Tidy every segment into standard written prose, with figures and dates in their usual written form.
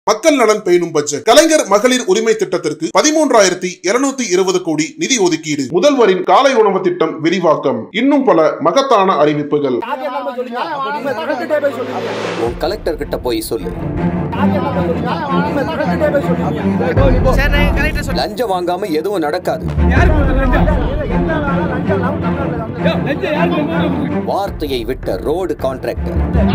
மக்கள் நலன் பேணும் பட்ஜெட். கலைஞர் மகளிர் உரிமை திட்டத்திற்கு 13,720 கோடி நிதி ஒதுக்கீடு. முதல்வரின் காலை உணவு திட்டம் விரிவாக்கம். இன்னும் பல மகத்தான அறிவிப்புகள். கலெக்டர் கிட்ட போய் சொல்லு. லஞ்சம் வாங்காம எதுவும் நடக்காது. வார்த்தையை விட்ட ரோடு கான்ட்ராக்டர்,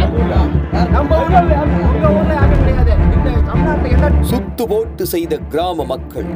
சுத்து போட்டு செய்த கிராம மக்கள்,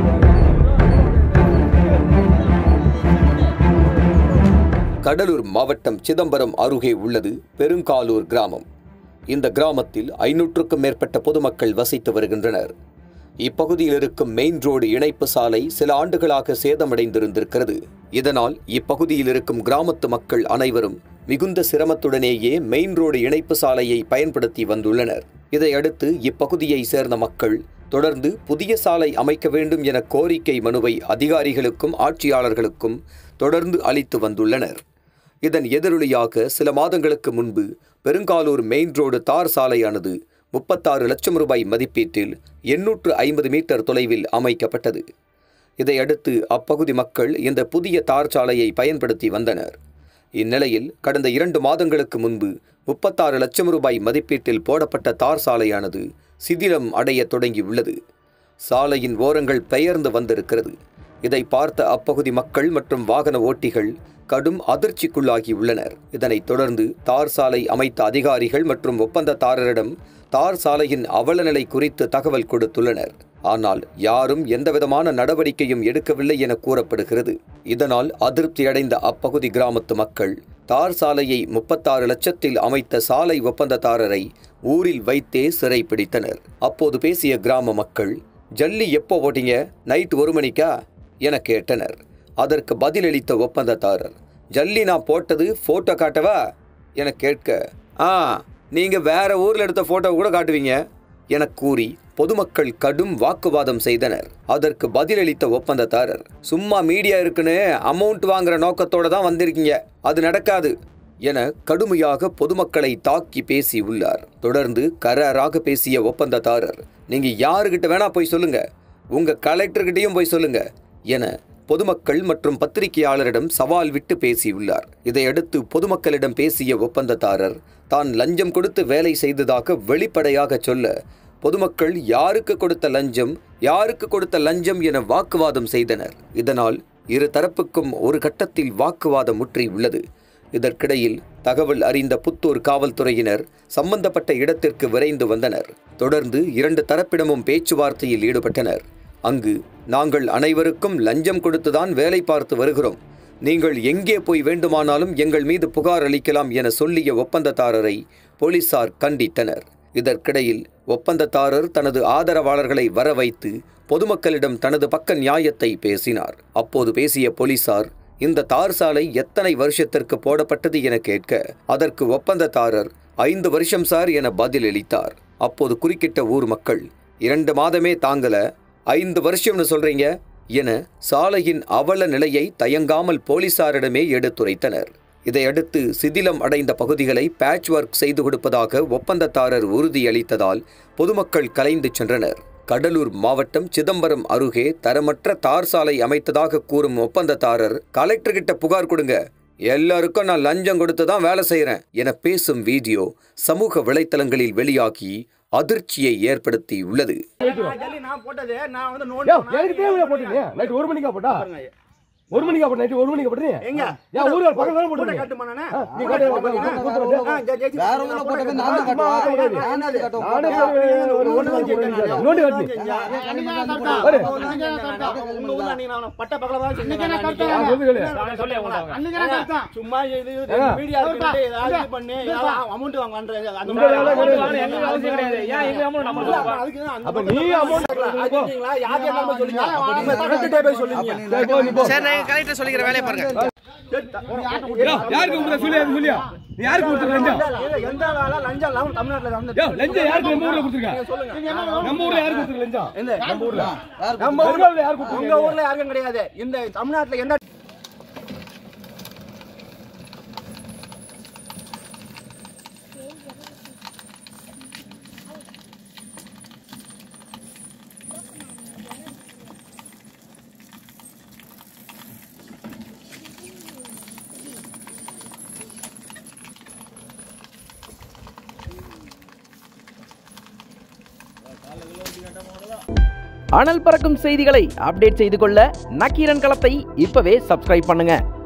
கடலூர் மாவட்டம் சிதம்பரம் அருகே உள்ளது பெருங்காலூர் கிராமம். இந்த கிராமத்தில் 500க்கும் மேற்பட்ட பொதுமக்கள் வசித்து வருகின்றனர். இப்பகுதியில் இருக்கும் மெயின் ரோடு இணைப்பு சாலை சில ஆண்டுகளாக சேதமடைந்திருந்திருக்கிறது. இதனால் இப்பகுதியில் இருக்கும் கிராமத்து மக்கள் அனைவரும் மிகுந்த சிரமத்துடனேயே மெயின் ரோடு இணைப்பு சாலையை பயன்படுத்தி வந்துள்ளனர். இதையடுத்து இப்பகுதியை சேர்ந்த மக்கள் தொடர்ந்து புதிய சாலை அமைக்க வேண்டும் என கோரிக்கை மனுவை அதிகாரிகளுக்கும் ஆட்சியாளர்களுக்கும் தொடர்ந்து அளித்து வந்துள்ளனர். இதன் எதிரொலியாக சில மாதங்களுக்கு முன்பு பெருங்காலூர் மெயின் ரோடு தார் சாலையானது 36 லட்சம் ரூபாய் மதிப்பீட்டில் 850 மீட்டர் தொலைவில் அமைக்கப்பட்டது. இதையடுத்து அப்பகுதி மக்கள் இந்த புதிய தார் சாலையை பயன்படுத்தி வந்தனர். இந்நிலையில் கடந்த 2 மாதங்களுக்கு முன்பு 36 லட்சம் ரூபாய் மதிப்பீட்டில் போடப்பட்ட தார் சாலையானது சிதிலம் அடைய தொடங்கியுள்ளது. சாலையின் ஓரங்கள் பெயர்ந்து வந்திருக்கிறது. இதை பார்த்த அப்பகுதி மக்கள் மற்றும் வாகன ஓட்டிகள் கடும் அதிர்ச்சிக்குள்ளாகியுள்ளனர். இதனைத் தொடர்ந்து தார் சாலை அமைத்த அதிகாரிகள் மற்றும் ஒப்பந்ததாரரிடம் தார் சாலையின் அவலநிலை குறித்து தகவல் கொடுத்துள்ளனர். ஆனால் யாரும் எந்தவிதமான நடவடிக்கையும் எடுக்கவில்லை என கூறப்படுகிறது. இதனால் அதிருப்தியடைந்த அப்பகுதி கிராமத்து மக்கள் தார் சாலையை 36 லட்சத்தில் அமைத்த சாலை ஒப்பந்ததாரரை ஊரில் வைத்தே சிறை பிடித்தனர். அப்போது பேசிய கிராம மக்கள், ஜல்லி எப்போ ஓட்டிங்க? நைட் 1 மணிக்கா என கேட்டனர். அதற்கு பதிலளித்த ஒப்பந்ததாரர், ஜல்லி நான் போட்டது போட்டோ காட்டவா என கேட்க, நீங்க வேற ஊர்ல எடுத்த போட்டோ கூட காட்டுவீங்க என கூறி பொதுமக்கள் கடும் வாக்குவாதம் செய்தனர். அதற்கு பதிலளித்த ஒப்பந்ததாரர், சும்மா மீடியா இருக்குன்னு அமௌண்ட் வாங்குற நோக்கத்தோட தான் வந்திருக்கீங்க, அது நடக்காது என கடுமையாக பொதுமக்களை தாக்கி பேசி உள்ளார். தொடர்ந்து கராராக பேசிய ஒப்பந்ததாரர், நீங்க யாருக்கிட்ட வேணா போய் சொல்லுங்க, உங்க கலெக்டர்கிட்டையும் போய் சொல்லுங்க என பொதுமக்கள் மற்றும் பத்திரிகையாளரிடம் சவால் விட்டு பேசியுள்ளார். இதையடுத்து பொதுமக்களிடம் பேசிய ஒப்பந்ததாரர் தான் லஞ்சம் கொடுத்து வேலை செய்ததாக வெளிப்படையாக சொல்ல, பொதுமக்கள் யாருக்கு கொடுத்த லஞ்சம் என வாக்குவாதம் செய்தனர். இதனால் இரு தரப்புக்கும் ஒரு கட்டத்தில் வாக்குவாதம் முற்றியுள்ளது. இதற்கிடையில் தகவல் அறிந்த புத்தூர் காவல்துறையினர் சம்பந்தப்பட்ட இடத்திற்கு விரைந்து வந்தனர். தொடர்ந்து 2 தரப்பிடமும் பேச்சுவார்த்தையில் ஈடுபட்டனர். அங்கு, நாங்கள் அனைவருக்கும் லஞ்சம் கொடுத்துதான் வேலை பார்த்து வருகிறோம், நீங்கள் எங்கே போய் வேண்டுமானாலும் எங்கள் மீது புகார் அளிக்கலாம் என சொல்லிய ஒப்பந்ததாரரை போலீசார் கண்டித்தனர். இதற்கிடையில் ஒப்பந்ததாரர் தனது ஆதரவாளர்களை வரவைத்து பொதுமக்களிடம் தனது பக்க நியாயத்தை பேசினார். அப்போது பேசிய போலீசார், இந்த தார் சாலை எத்தனை வருஷத்திற்கு போடப்பட்டது என கேட்க, அதற்கு ஒப்பந்ததாரர் 5 வருஷம் சார் என பதிலளித்தார். அப்போது குறுக்கிட்ட ஊர் மக்கள், 2 மாதமே தாங்கல, 5 வருஷம்னு சொல்றீங்க என சாலையின் அவல நிலையை தயங்காமல் போலீசாரிடமே எடுத்துரைத்தனர். இதையடுத்து சிதிலம் அடைந்த பகுதிகளை பேட்ச் ஒர்க் செய்து கொடுப்பதாக ஒப்பந்ததாரர் உறுதியளித்ததால் பொதுமக்கள் கலைந்து சென்றனர். கடலூர் மாவட்டம் சிதம்பரம் அருகே தரமற்ற தார் சாலை அமைத்ததாக கூறும் ஒப்பந்ததாரர், கலெக்டர்கிட்ட புகார் கொடுங்க, எல்லாருக்கும் நான் லஞ்சம் கொடுத்து தான் வேலை செய்கிறேன் என பேசும் வீடியோ சமூக வலைத்தளங்களில் வெளியாகி அதிர்ச்சியை ஏற்படுத்தி உள்ளது. ஒரு மணிக்கு அப்ப நைட் 1 மணிக்கு போடுறீங்க எங்க ஏன் ஊர்ல பக்கத்துல போடுறீங்க கட்டுமானே நீ கட்ட வேற ஊர்ல போட்டது நான் தான் கட்டுவேன் நானே கட்டுவேன் ஒரு நோட்டு கட்டி அரே உங்க ஊர்ல நீ நான் பட்ட பக்கல தான் இன்னைக்கு நான் கட்டறேன் நான் சொல்ல அன்னைக்கு நான் கட்டறேன் சும்மா இது மீடியா கிட்ட ஏதாவது பண்ணி அமௌண்ட் வாங்கன்றீங்க அந்த எங்க அவசியம் கிடையாது ஏன் எங்க அமௌண்ட் நம்ம அதுக்கு அப்ப நீ அமௌண்ட் அதுங்களா யார் என்ன சொல்லுங்க பக்கத்துல போய் சொல்லுங்க சரி கலெக்டர் சொல்லிக்கிற வேலையை பாருங்க. யாருக்கு கொடுத்த சொல்லியா நீ யாருக்கு கொடுத்த லஞ்சம் எந்த வேலை லஞ்சம் இல்லாம தமிழ்நாட்டுல வந்து லஞ்சம் யாருக்கு நம்ம ஊர்ல கொடுத்திருக்காங்க சொல்லுங்க நம்ம ஊர்ல யாருக்கு கொடுத்த லஞ்சம் இந்த நம்ம ஊர்ல யாருக்கு கொடுத்த உங்க ஊர்ல யாருக்கும் கிடையாது இந்த தமிழ்நாட்டுல எந்த அனல் பறக்கும் செய்திகளை அப்டேட் செய்து கொள்ள நக்கீரன் களத்தை இப்பவே சப்ஸ்கிரைப் பண்ணுங்க.